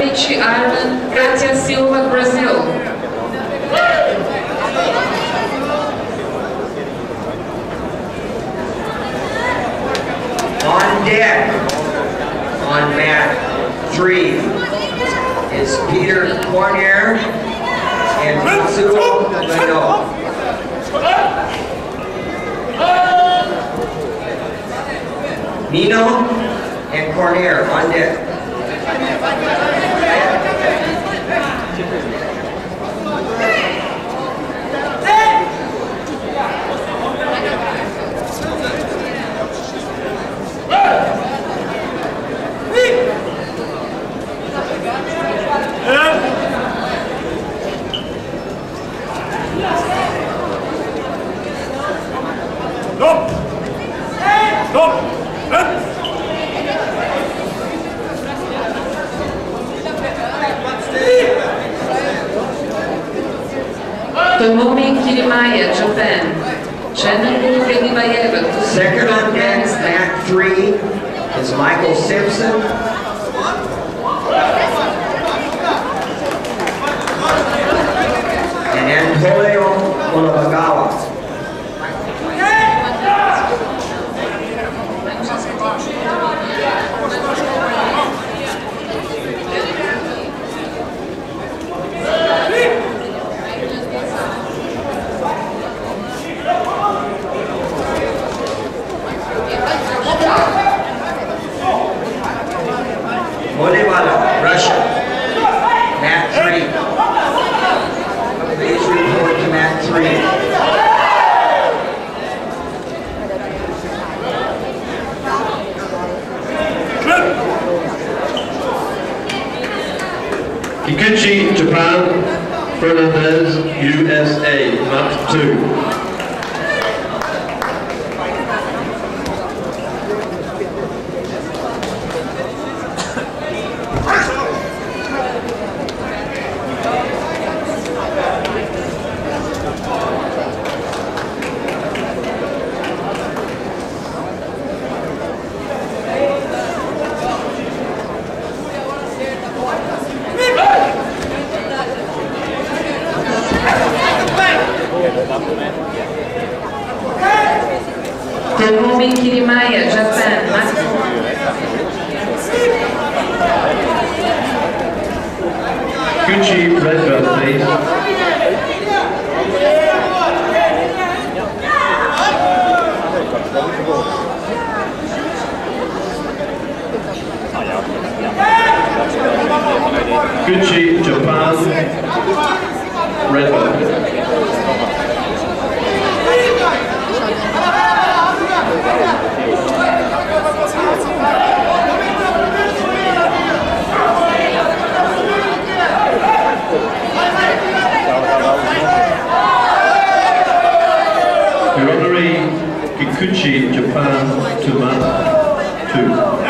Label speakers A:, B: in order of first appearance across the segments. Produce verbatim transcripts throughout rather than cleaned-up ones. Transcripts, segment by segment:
A: Danichi Ireland, Katia Silva, Brazil.
B: On deck, on mat three, is Peter Cornier and Mitsuo Leno. Nino and Cornier on deck.
C: Stop! Stop!
A: Tomomi Kirimaya, Japan. Chennabu Genibayeva.
B: Second on deck, mat three, is Michael Simpson. And Antonio Monobagawa. Molevada, Russia, mat three. Please report to mat three.
D: Kikuchi, Japan. Fernandez, U S A, mat two.
A: Tomomi Kirimaya, Japan.
D: Gucci, red belt, please. Gucci, Japan, red belt. Hironori Kikuchi, Japan, to mat two.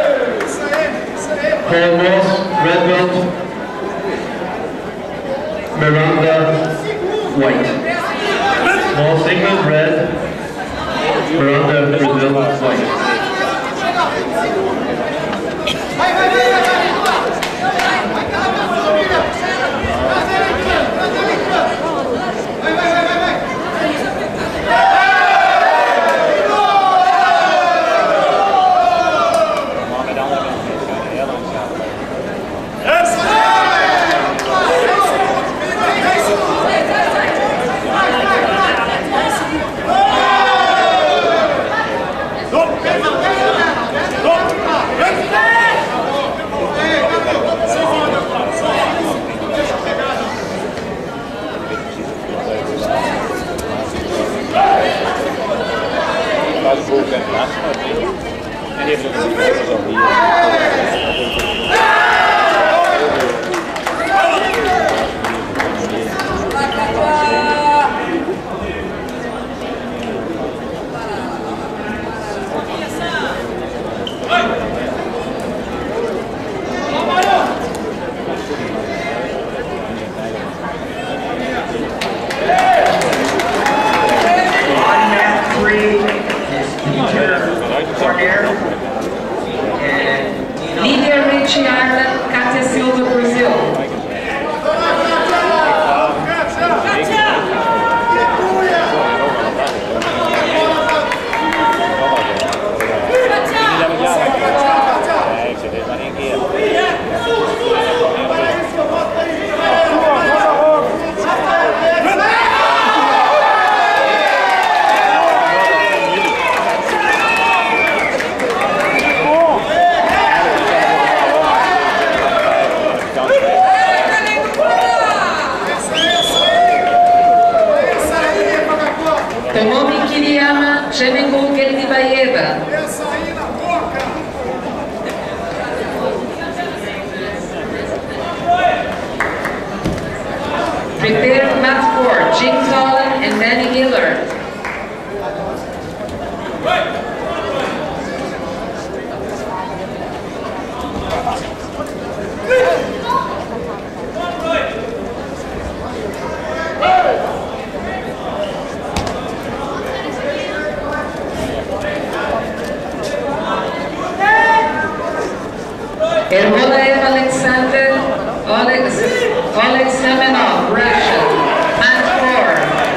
D: Paul Moss, red belt.
A: Tomomi Kiriyama, Chenengu Geldibayeva. Prepare mat four, Jim Tolan and Manny Miller. Ermolaev Alexander, Oleg, Oleg Semenov, Russia, mat four.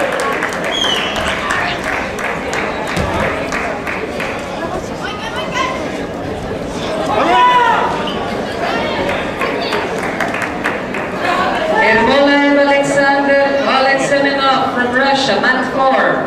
A: Ermolaev Alexander, Oleg Semenov from Russia, mat four.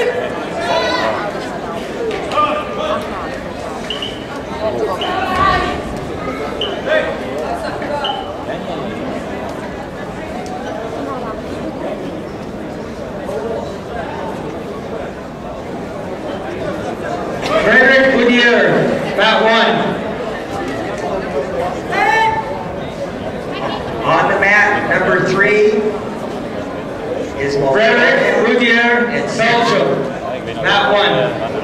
B: Frederick Woodier, mat one. On the mat, number three is Frederick Woodier and Belgium, mat one.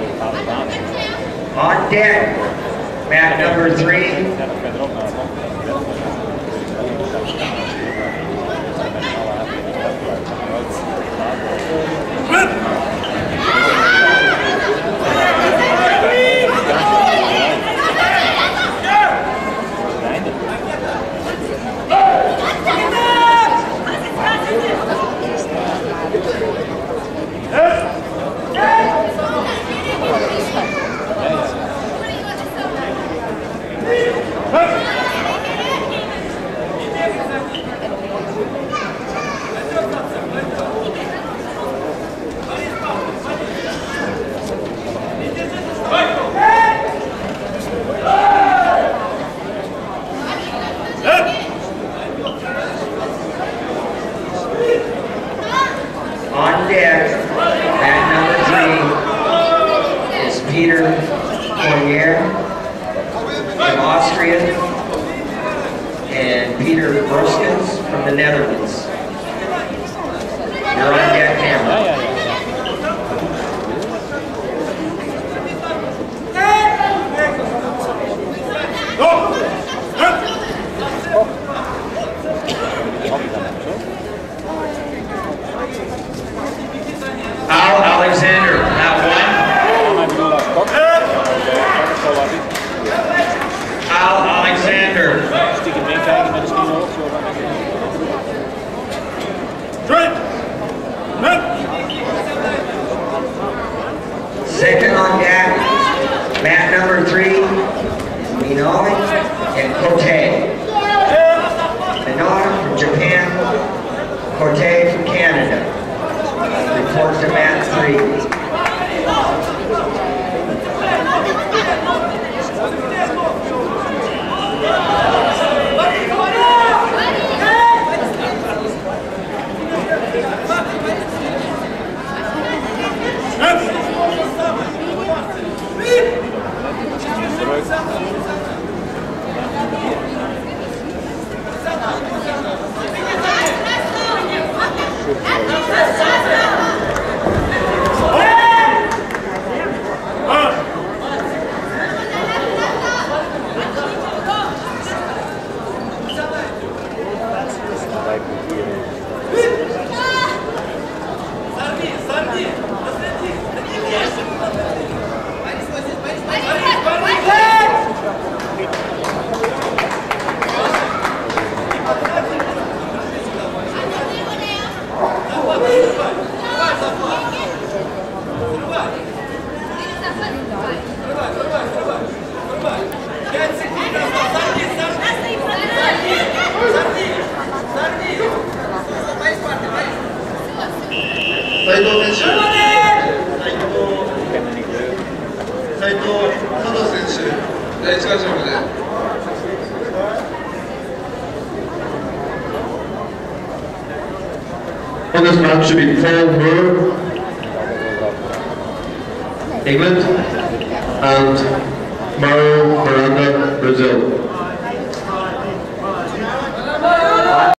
B: On deck, mat number three. On deck, mat number three is Peter Poirier from Austria and Peter Broskens from the Netherlands. You're on deck, camera. Al Alexander, mat one. Al Alexander. Second on deck, mat number three, Minoli and Cote. Minoli from Japan, Cote from Canada. Report to mat three.
D: On this match should be Paul Moore England, and Mauro Miranda,